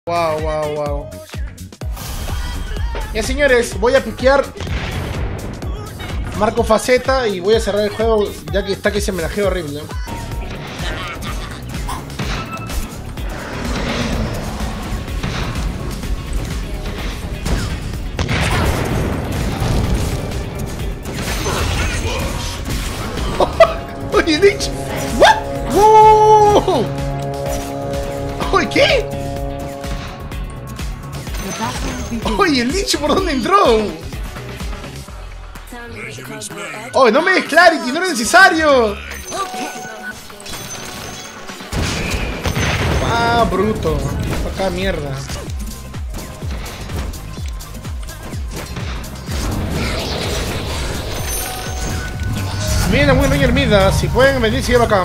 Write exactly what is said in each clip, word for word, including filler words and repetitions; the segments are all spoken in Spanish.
Wow, wow, wow. Ya señores, voy a piquear Marco Faceta y voy a cerrar el juego ya que está que se me lajea horrible. Oye, Lich, what? Wow. Oye, ¿qué? Oye, el Lich, ¿por dónde entró? Oye, no me des Clarity, no era necesario. Ah, bruto. Acá mierda. Mira, muy Ranger Mida, si pueden venir, si lleva acá.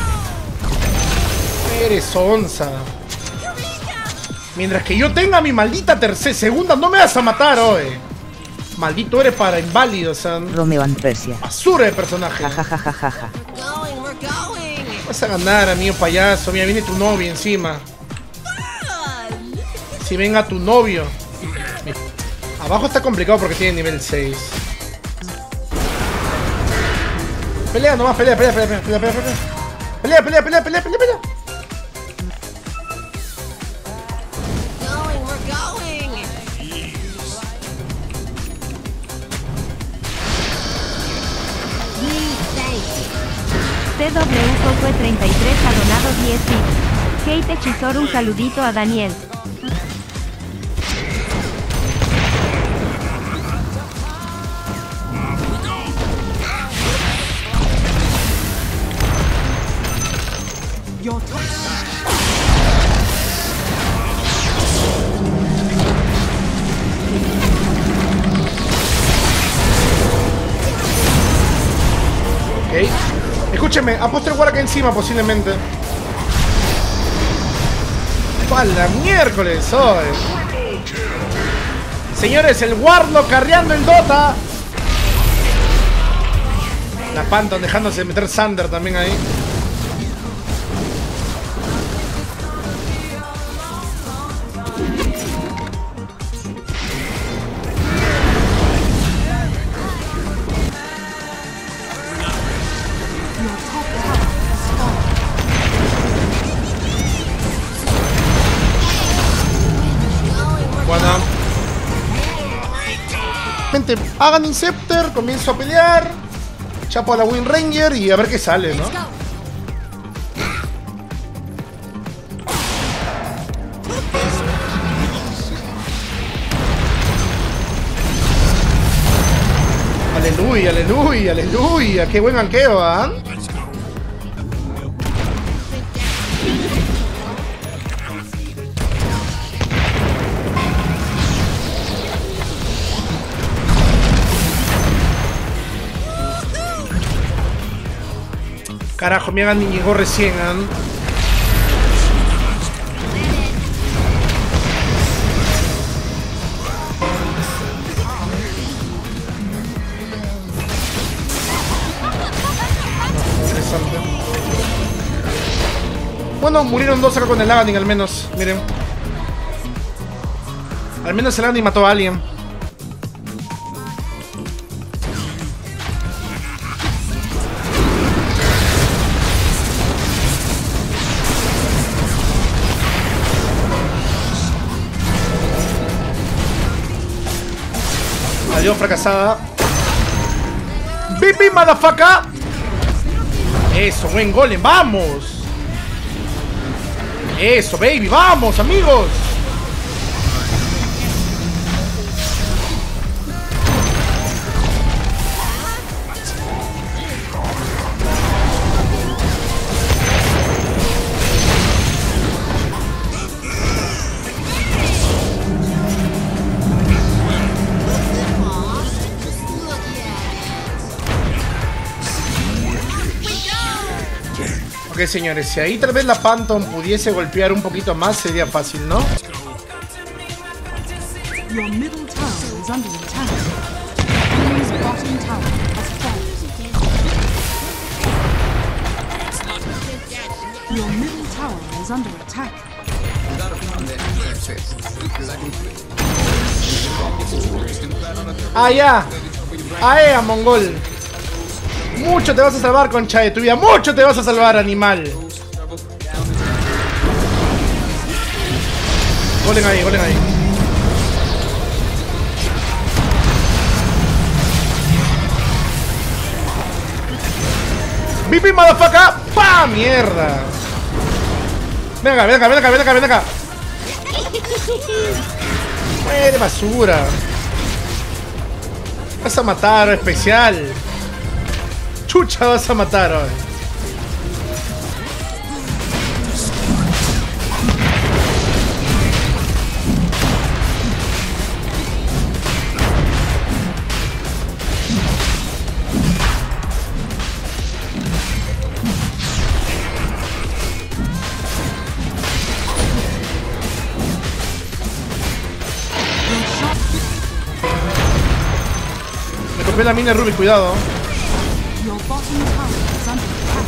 Eres onza. Mientras que yo tenga mi maldita tercera segunda, no me vas a matar hoy. Maldito eres para inválidos, son. Romeo and Persia. Basura de personaje. Jajajajaja. Vas a ganar, amigo payaso. Mira, viene tu novio encima. Si venga tu novio. Abajo está complicado porque tiene nivel seis. Pelea nomás, pelea, pelea, pelea, pelea, pelea, pelea, pelea, pelea, pelea, pelea, pelea, pelea, pelea. T W fue treinta y tres ha donado diez bits. Kate Hechizor, un saludito a Daniel. Ok. Escúcheme, ha puesto el guard acá encima posiblemente. ¡Pala miércoles hoy! Señores, el Warlock carreando el Dota. La Phantom dejándose de meter Sander también ahí. Bueno, gente, hagan Inceptor, comienzo a pelear, chapo a la Wind Ranger y a ver qué sale, ¿no? Aleluya, aleluya, aleluya, qué buen ganqueo, ¿ah? ¿eh? Carajo, me hagan llegó recién, ¿eh? Interesante. Bueno, murieron dos acá con el Aghanim al menos, miren. Al menos el Aghanim mató a alguien. Adiós, fracasada. ¡Bipi, motherfucker! Eso, buen golem, vamos. Eso, baby, vamos, amigos. Ok, señores, si ahí tal vez la Phantom pudiese golpear un poquito más, sería fácil, ¿no? Your middle tower is under attack. Enemy's bottom tower has fallen. Your middle tower is under attack. Ah, ya. Ah, eh, mongol. Mucho te vas a salvar, concha de tu vida. Mucho te vas a salvar, animal. Golen ahí, golen ahí. ¡Bipi, motherfucker! ¡Pa! ¡Mierda! Ven acá, ven acá, ven acá, ven acá, ven acá. ¡Muere, basura! Vas a matar, especial. Chucha, vas a matar hoy. Ve la mina Ruby, cuidado. Your bottom tower is under attack.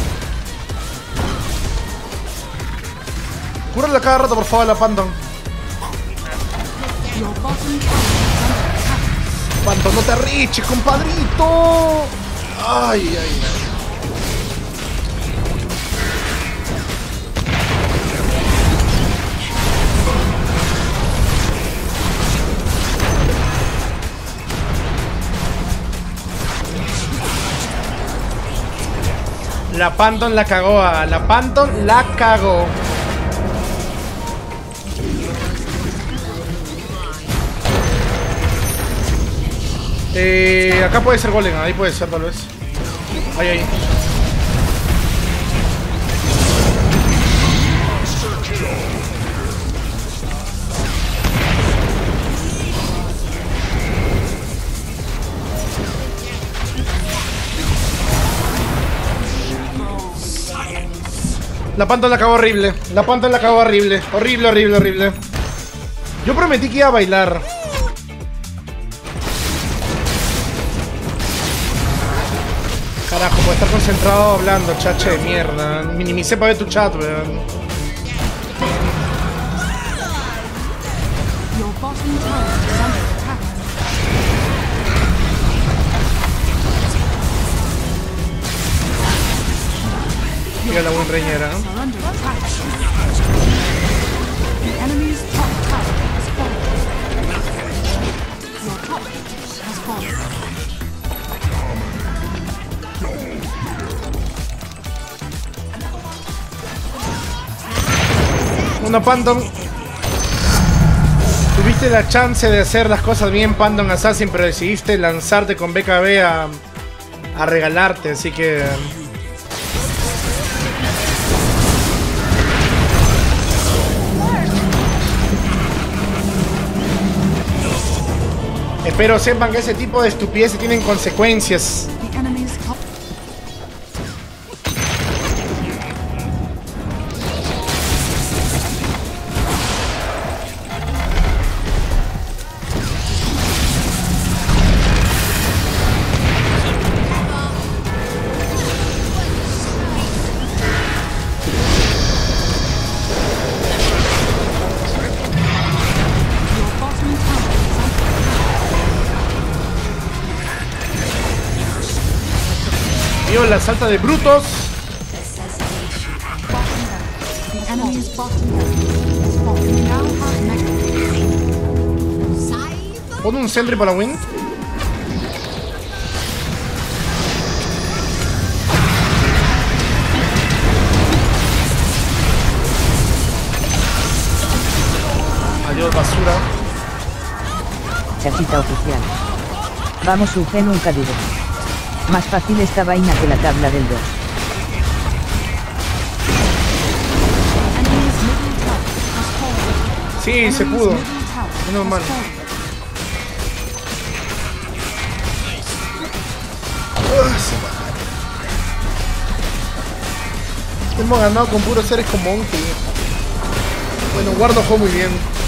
Cúrala cada rato, por favor, la Phantom. Your bottom tower is under attack. Phantom, no te arriches, compadrito. Ay, ay, ay. La Phantom la cagó, ah, la Phantom la cagó. Eh, acá puede ser golem, ahí puede ser tal vez. Ahí, ahí. La Phantom la cagó horrible. La Phantom la cagó horrible. Horrible, horrible, horrible. Yo prometí que iba a bailar. Carajo, puedo estar concentrado hablando, chache de mierda. Minimicé para ver tu chat, weón. Your bottom tower is under attack. Mira la buen reñera, ¿no? Are under attack. The enemy's top tower has fallen. Your top has fallen. Una Phantom. Tuviste la chance de hacer las cosas bien, Phantom Assassin, pero decidiste lanzarte con B K B a, a regalarte, así que... Espero sepan que ese tipo de estupideces tienen consecuencias. The enemy's top. Your bottom tower is under Vio la salta de brutos. The enemy's bottom tower has fallen. We now have mega. Pon un sentry para la win. Adiós, basura. Chachita oficial. Vamos, U G nunca dudó. Más fácil esta vaina que la tabla del dos. Enemy's middle tower has fallen. Sí, se Enemy's pudo. middle tower Menos has mal. fallen. Hemos ganado con puros seres como Monkey. Bueno, Guardo jugó muy bien.